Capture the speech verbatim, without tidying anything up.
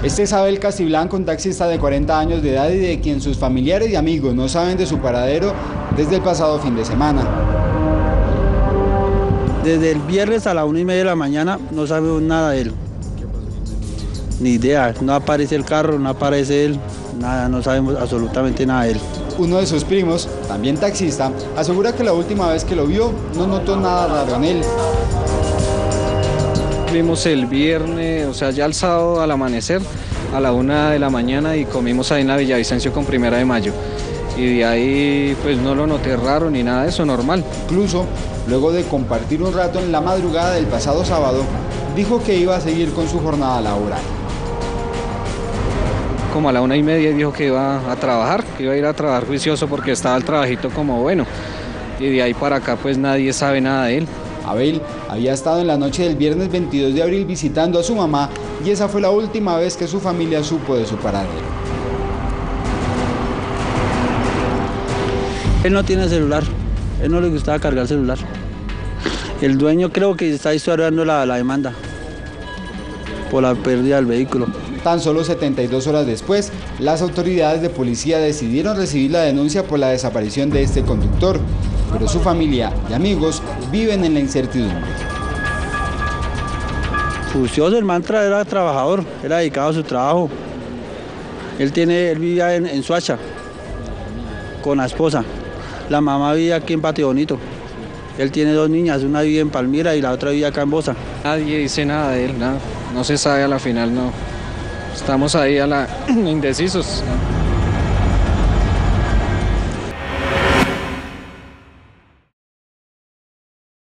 Este es Abel Castiblanco, un taxista de cuarenta años de edad y de quien sus familiares y amigos no saben de su paradero desde el pasado fin de semana. Desde el viernes a la una y media de la mañana no sabemos nada de él. Ni idea, no aparece el carro, no aparece él, nada, no sabemos absolutamente nada de él. Uno de sus primos, también taxista, asegura que la última vez que lo vio no notó nada raro en él. Vimos el viernes, o sea, ya el sábado al amanecer, a la una de la mañana, y comimos ahí en la Villavicencio con Primera de Mayo. Y de ahí pues no lo noté raro ni nada de eso, normal. Incluso, luego de compartir un rato en la madrugada del pasado sábado, dijo que iba a seguir con su jornada laboral. Como a la una y media dijo que iba a trabajar, que iba a ir a trabajar juicioso porque estaba el trabajito como bueno. Y de ahí para acá pues nadie sabe nada de él. Abel había estado en la noche del viernes veintidós de abril visitando a su mamá y esa fue la última vez que su familia supo de su paradero. Él no tiene celular, él no le gustaba cargar celular. El dueño creo que está historiando la, la demanda por la pérdida del vehículo. Tan solo setenta y dos horas después, las autoridades de policía decidieron recibir la denuncia por la desaparición de este conductor, pero su familia y amigos viven en la incertidumbre. Juicioso, el mantra era trabajador, era dedicado a su trabajo. Él, tiene, él vivía en, en Suacha con la esposa. La mamá vivía aquí en Patio Bonito. Él tiene dos niñas, una vive en Palmira y la otra vive acá en Bosa. Nadie dice nada de él, nada. No se sabe a la final, no. Estamos ahí a la indecisos.